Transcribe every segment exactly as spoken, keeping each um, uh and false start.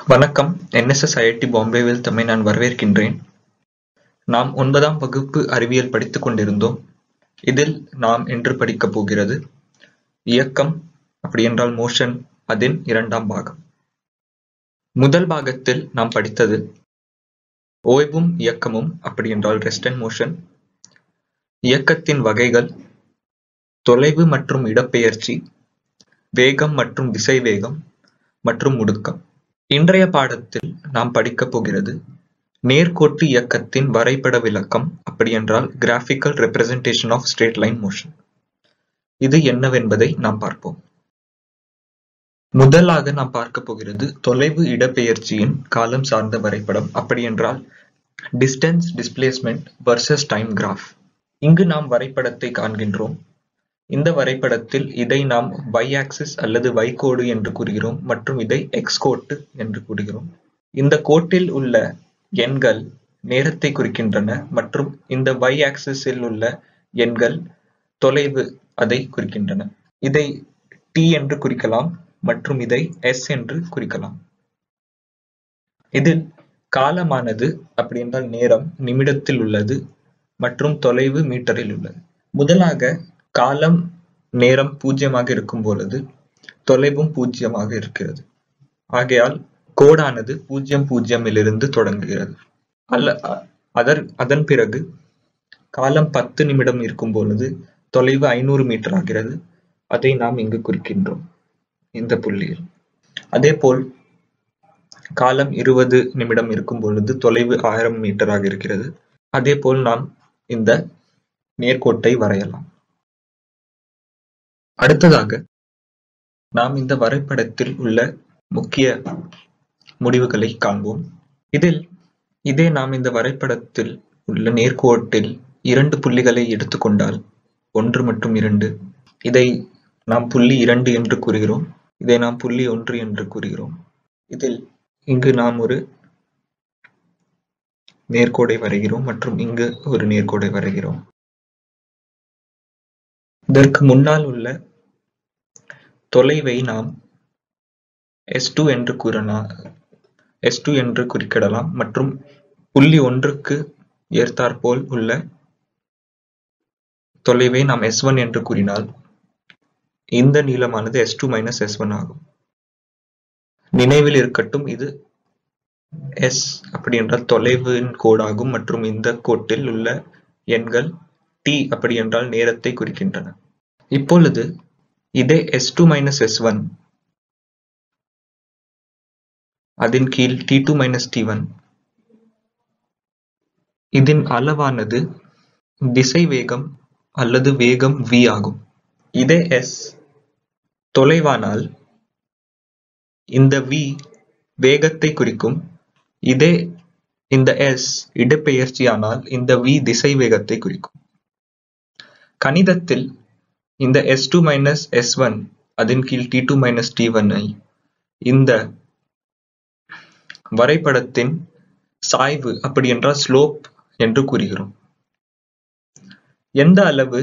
வணக்கம். N S S I I T பாம்பேவில் தம்மை நான் வரவேற்கின்றேன். நாம் ஒன்பதாம் வகுப்பு அறிவியல் படித்துக் கொண்டிருந்தோம். இதில் நாம் இன்று படிக்கப் போகிறது இயக்கம், அப்படியென்றால் மோஷன், அதன் இரண்டாம் பாகம். முதல் பாகத்தில் நாம் படித்தது ஓய்வும் இயக்கமும், அப்படியென்றால் ரெஸ்ட் அண்ட் மோஷன், இயக்கத்தின் வகைகள், தொலைவு மற்றும் இடப்பெயர்ச்சி, வேகம் மற்றும் திசைவேகம் மற்றும் முடுக்கம். இன்றைய பாடத்தில் நாம் படிக்கப் போகிறது நேர்கோட்டு இயக்கத்தின் வரைபட விளக்கம், அப்படியென்றால் graphical representation of straight line motion. இது என்னவென்பதை நாம் பார்ப்போம். முதலாக நாம் பார்க்க போகிறது தொலைவு இடப்பெயர்ச்சியின் காலம் சார்ந்த வரைபடம், அப்படியென்றால் distance displacement versus time graph. இங்கு நாம் வரைபடத்தை காண்கின்றோம். இந்த வரைபடத்தில் இதை நாம் y axis அல்லது y கோடு என்று கூறுகிறோம் மற்றும் இதை x கோட்டு என்று கூறுகிறோம். இந்த கோட்டில் உள்ள எண்கள் நேரத்தை குறிக்கின்றன மற்றும் இந்த y axis இல் உள்ள எண்கள் தொலைவு அதை குறிக்கின்றன. இதை t என்று குறிக்கலாம் மற்றும் இதை s என்று குறிக்கலாம். இதில் காலமானது, அப்படி என்றால் நேரம், நிமிடத்தில் உள்ளது மற்றும் தொலைவு மீட்டரில் உள்ளது. முதலாக காலம் நேரம் பூஜ்ஜியமாக இருக்கும் பொழுது தொலைவும் பூஜ்ஜியமாக இருக்கிறது. ஆகையால் கோடானது பூஜ்ஜியம் பூஜ்ஜியமிலிருந்து தொடங்குகிறது. அல்ல அதர் அதன் பிறகு காலம் பத்து நிமிடம் இருக்கும் பொழுது தொலைவு ஐநூறு மீட்டர் ஆகிறது. அதை நாம் இங்கு குறிக்கின்றோம் இந்த புள்ளியில். அதே போல் காலம் இருபது நிமிடம் இருக்கும் பொழுது தொலைவு ஆயிரம் மீட்டராக இருக்கிறது. அதே போல் நாம் இந்த நேர்கோட்டை வரையலாம். அடுத்ததாக நாம் இந்த வரைபடத்தில் உள்ள முக்கிய முடிவுகளை காண்போம். இதில் இதே நாம் இந்த வரைபடத்தில் உள்ள நேர்கோட்டில் இரண்டு புள்ளிகளை எடுத்துக்கொண்டால், ஒன்று மற்றும் இரண்டு, இதை நாம் புள்ளி இரண்டு என்று கூறுகிறோம், இதை நாம் புள்ளி ஒன்று என்று கூறுகிறோம். இதில் இங்கு நாம் ஒரு நேர்கோடை வரைகிறோம் மற்றும் இங்கு ஒரு நேர்கோடை வரைகிறோம். இதற்கு முன்னால் உள்ள தொலைவை நாம் எஸ் டூ என்று கூறலாம் எஸ் டூ என்று குறிக்கிடலாம் மற்றும் புள்ளி ஒன்றுக்கு ஏற்றாற்போல் உள்ள தொலைவை நாம் எஸ் ஒன் என்று கூறினால் இந்த நீளமானது S two minus S one ஆகும். நினைவில் இருக்கட்டும், இது எஸ் அப்படி என்றால் தொலைவின் கோடாகும் மற்றும் இந்த கோட்டில் உள்ள எண்கள் டி அப்படி என்றால் நேரத்தை குறிக்கின்றன. இப்பொழுது இதே S two minus S one அதன் கீழ் T two minus T one, இதன் அளவானது திசை வேகம் அல்லது வேகம் v ஆகும். இதே s தொலைவானால் இந்த v வேகத்தை குறிக்கும். இதே இந்த s இடப்பெயர்ச்சியானால் இந்த v திசை வேகத்தை குறிக்கும். கணிதத்தில் இந்த S two minus S one அதன் கீழ் T two minus T one ஐ இந்த வரைபடத்தின் சாய்வு, அப்படி என்றால் ஸ்லோப் என்று கூறுகிறோம். எந்த அளவு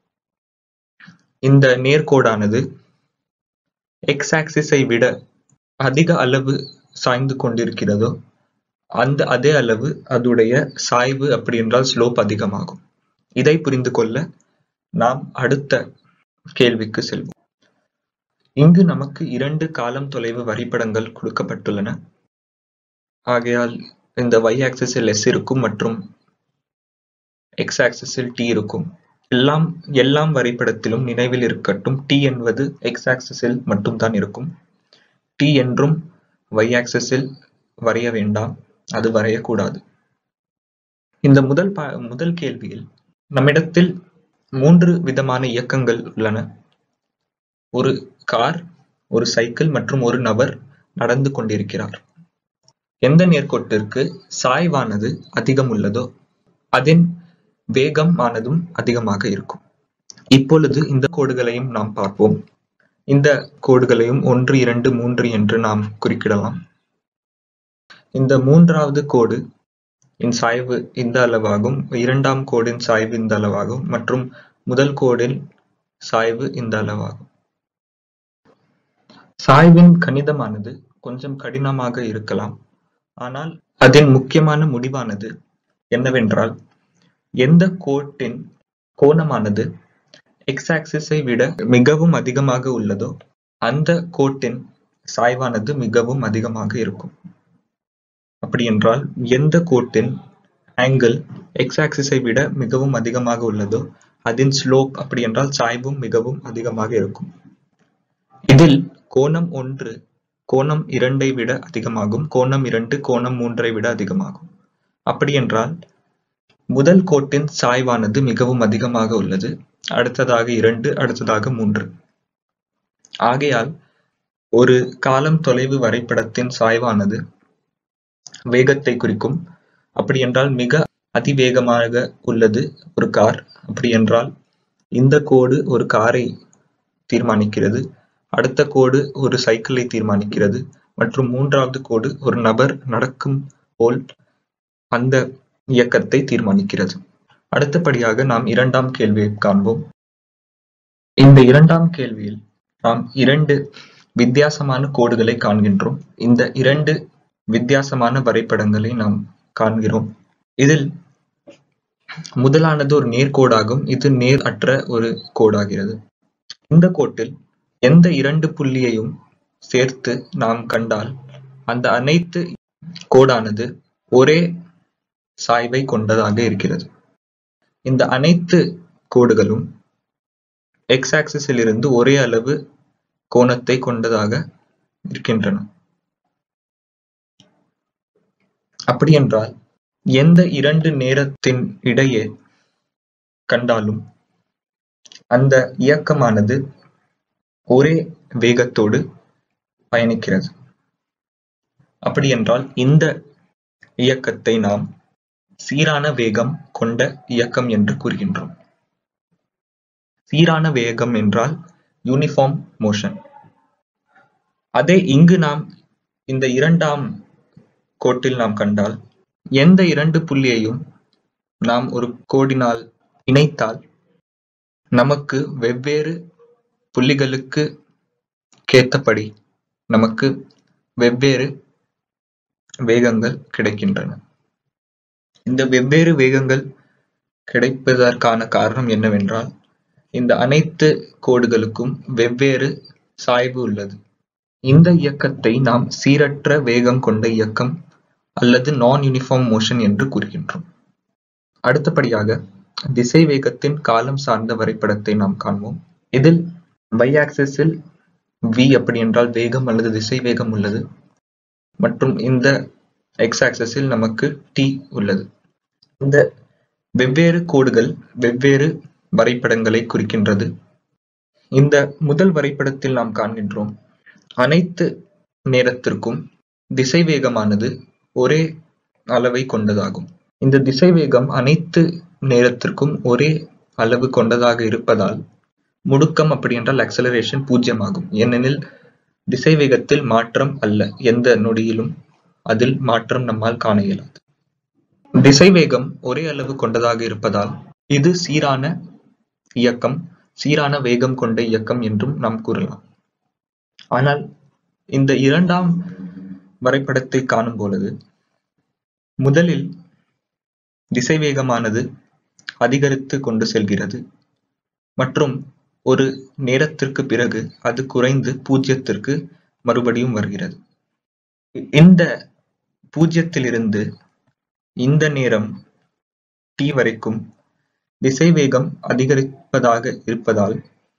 இந்த நேர்கோடானது எக்ஸ் ஆக்சிஸை விட அதிக அளவு சாய்ந்து கொண்டிருக்கிறதோ அந்த அதே அளவு அதுடைய சாய்வு, அப்படி என்றால் ஸ்லோப் அதிகமாகும். இதை புரிந்து கொள்ள நாம் அடுத்த கேள்விக்கு செல்வோம். இங்கு நமக்கு இரண்டு காலம் தொலைவு வரைபடங்கள் கொடுக்கப்பட்டுள்ளன. ஆகையால் இந்த y ஆக்சிஸில் s இருக்கும் மற்றும் x ஆக்சிஸில் t இருக்கும். எல்லாம் எல்லாம் வரைபடத்திலும் நினைவில் இருக்கட்டும், t என்பது x ஆக்சிஸில் மட்டும்தான் இருக்கும். t என்றும் y ஆக்சிஸில் வரைய வேண்டாம், அது வரையக்கூடாது. இந்த முதல் முதல் கேள்வியில் நம்மிடத்தில் மூன்று விதமான இயக்கங்கள் உள்ளன. ஒரு கார், ஒரு சைக்கிள் மற்றும் ஒரு நபர் நடந்து கொண்டிருக்கிறார். எந்த நேர்கோட்டிற்கு சாய்வானது அதிகம் உள்ளதோ அதன் வேகம் ஆனதும் அதிகமாக இருக்கும். இப்பொழுது இந்த கோடுகளையும் நாம் பார்ப்போம். இந்த கோடுகளையும் ஒன்று, இரண்டு, மூன்று என்று நாம் குறிக்கிடலாம். இந்த மூன்றாவது கோடு இன் சாய்வு இந்த அளவாகும், இரண்டாம் கோடின் சாய்வு இந்த அளவாகும் மற்றும் முதல் கோடின் சாய்வு இந்த அளவாகும். சாய்வின் கணிதமானது கொஞ்சம் கடினமாக இருக்கலாம். ஆனால் அதன் முக்கியமான முடிவானது என்னவென்றால், எந்த கோட்டின் கோணமானது எக்ஸ் ஆக்சிஸை விட மிகவும் அதிகமாக உள்ளதோ அந்த கோட்டின் சாய்வானது மிகவும் அதிகமாக இருக்கும். அப்படி என்றால் எந்த கோட்டின் ஆங்கிள் எக்ஸ் ஆக்சிஸை விட மிகவும் அதிகமாக உள்ளதோ அதன் ஸ்லோப் அப்படி என்றால் சாய்வும் மிகவும் அதிகமாக இருக்கும். இதில் கோணம் ஒன்று கோணம் இரண்டை விட அதிகமாகும், கோணம் இரண்டு கோணம் மூன்றை விட அதிகமாகும். அப்படி என்றால் முதல் கோட்டின் சாய்வானது மிகவும் அதிகமாக உள்ளது, அடுத்ததாக இரண்டு, அடுத்ததாக மூன்று. ஆகையால் ஒரு காலம் தொலைவு வரைபடத்தின் சாய்வானது வேகத்தை குறிக்கும். அப்படி என்றால் மிக அதிவேகமாக உள்ளது ஒரு கார், அப்படி என்றால் இந்த கோடு ஒரு காரை தீர்மானிக்கிறது, அடுத்த கோடு ஒரு சைக்கிளை தீர்மானிக்கிறது, மற்றும் மூன்றாவது கோடு ஒரு நபர் நடக்கும் போல் அந்த இயக்கத்தை தீர்மானிக்கிறது. அடுத்தபடியாக நாம் இரண்டாம் கேள்வியை காண்போம். இந்த இரண்டாம் கேள்வியில் நாம் இரண்டு வித்தியாசமான கோடுகளை காண்கின்றோம். இந்த இரண்டு வித்தியாசமான வரைபடங்களை நாம் காண்கிறோம். இதில் முதலானது ஒரு நேர்கோடாகும், இது நேர் அற்ற ஒரு கோடாகிறது. இந்த கோட்டில் எந்த இரண்டு புள்ளியையும் சேர்த்து நாம் கண்டால் அந்த அனைத்து கோடானது ஒரே சாய்வை கொண்டதாக இருக்கிறது. இந்த அனைத்து கோடுகளும் எக்ஸ் ஆக்சிஸில் இருந்து ஒரே அளவு கோணத்தை கொண்டதாக இருக்கின்றன. அப்படி என்றால் எந்த இரண்டு நேரத்தின் இடையே கண்டாலும் அந்த இயக்கமானது ஒரே வேகத்தோடு பயணிக்கிறது. அப்படி என்றால் இந்த இயக்கத்தை நாம் சீரான வேகம் கொண்ட இயக்கம் என்று கூறுகின்றோம். சீரான வேகம் என்றால் யூனிஃபார்ம் மோஷன். அதே இங்கு நாம் இந்த இரண்டாம் கோட்டில் நாம் கண்டால் எந்த இரண்டு புள்ளியையும் நாம் ஒரு கோடினால் இணைத்தால் நமக்கு வெவ்வேறு புள்ளிகளுக்கு ஏற்றபடி நமக்கு வெவ்வேறு வேகங்கள் கிடைக்கின்றன. இந்த வெவ்வேறு வேகங்கள் கிடைப்பதற்கான காரணம் என்னவென்றால் இந்த அனைத்து கோடுகளுக்கும் வெவ்வேறு சாய்வு உள்ளது. இந்த இயக்கத்தை நாம் சீரற்ற வேகம் கொண்ட இயக்கம் அல்லது நான் யூனிஃபார்ம் மோஷன் என்று கூறுகின்றோம். அடுத்தபடியாக திசை வேகத்தின் காலம் சார்ந்த வரைபடத்தை நாம் காண்போம். இதில் y ஆக்சிஸில் v அப்படி என்றால் வேகம் அல்லது திசை வேகம் உள்ளது, மற்றும் இந்த x ஆக்சிஸில் நமக்கு t உள்ளது. இந்த வெவ்வேறு கோடுகள் வெவ்வேறு வரைபடங்களை குறிக்கின்றது. இந்த முதல் வரைபடத்தில் நாம் காண்கின்றோம் அனைத்து நேரத்திற்கும் திசை வேகமானது ஒரே அளவை கொண்டதாகும். இந்த திசை வேகம் அனைத்து நேரத்திற்கும் ஒரே அளவு கொண்டதாக இருப்பதால் முடுக்கம் அப்படி என்றால் ஆக்சலரேஷன் பூஜ்ஜியமாகும். ஏனெனில் திசை வேகத்தில் மாற்றம் அல்ல, எந்த நொடியிலும் அதில் மாற்றம் நம்மால் காண இயலாது. திசை வேகம் ஒரே அளவு கொண்டதாக இருப்பதால் இது சீரான இயக்கம், சீரான வேகம் கொண்ட இயக்கம் என்றும் நாம் கூறலாம். ஆனால் இந்த இரண்டாம் வரைபடத்தை காணும் பொழுது முதலில் திசை வேகமானது அதிகரித்து கொண்டு செல்கிறது மற்றும் ஒரு நேரத்திற்கு பிறகு அது குறைந்து பூஜ்ஜியத்திற்கு மறுபடியும் வருகிறது. இந்த பூஜ்ஜியத்திலிருந்து இந்த நேரம் t வரைக்கும் திசை வேகம் அதிகரிப்பதாக இருப்பதால்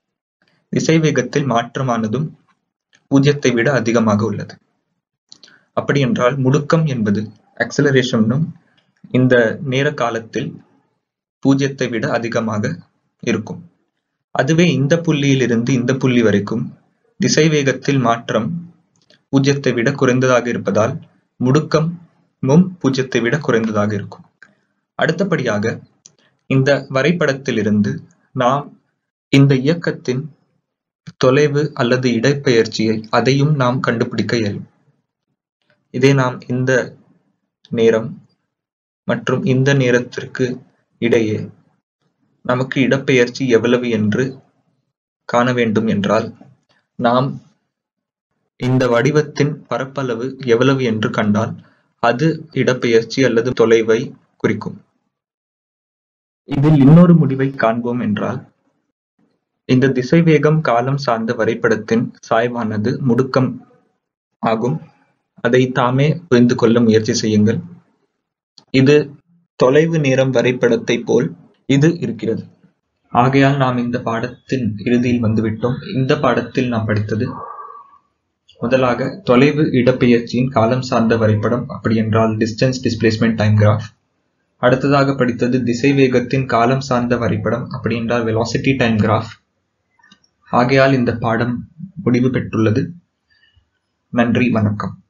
திசை வேகத்தில் மாற்றமானதும் பூஜ்ஜியத்தை விட அதிகமாக உள்ளது. அப்படி என்றால் முடுக்கம் என்பது ஆக்சலரேஷனும் இந்த நேர காலத்தில் பூஜ்ஜியத்தை விட அதிகமாக இருக்கும். அதுவே இந்த புள்ளியில் இருந்து இந்த புள்ளி வரைக்கும் திசை வேகத்தில் மாற்றம் பூஜ்ஜியத்தை விட குறைந்ததாக இருப்பதால் முடுக்கமும் பூஜ்ஜியத்தை விட குறைந்ததாக இருக்கும். அடுத்தபடியாக இந்த வரைபடத்தில் இருந்து நாம் இந்த இயக்கத்தின் தொலைவு அல்லது இடப்பெயர்ச்சியை அதையும் நாம் கண்டுபிடிக்க இயலும். இதை நாம் இந்த நேரம் மற்றும் இந்த நேரத்திற்கு இடையே நமக்கு இடப்பெயர்ச்சி எவ்வளவு என்று காண வேண்டும் என்றால் நாம் இந்த வடிவத்தின் பரப்பளவு எவ்வளவு என்று கண்டால் அது இடப்பெயர்ச்சி அல்லது தொலைவை குறிக்கும். இதில் இன்னொரு முடிவை காண்போம் என்றால், இந்த திசைவேகம் காலம் சார்ந்த வரைபடத்தின் சாய்வானது முடுக்கம் ஆகும். அதை தாமே புரிந்து கொள்ள முயற்சி செய்யுங்கள். இது தொலைவு நேரம் வரைபடத்தை போல் இது இருக்கிறது. ஆகையால் நாம் இந்த பாடத்தின் இறுதியில் வந்துவிட்டோம். இந்த பாடத்தில் நாம் படித்தது, முதலாக தொலைவு இடப்பெயர்ச்சியின் காலம் சார்ந்த வரைபடம், அப்படி என்றால் டிஸ்டன்ஸ் டிஸ்பிளேஸ்மெண்ட் டைம் கிராஃப். அடுத்ததாக படித்தது திசைவேகத்தின் காலம் சார்ந்த வரைபடம், அப்படி என்றால் வெலாசிட்டி டைம் கிராஃப். ஆகையால் இந்த பாடம் முடிவு பெற்றுள்ளது. நன்றி, வணக்கம்.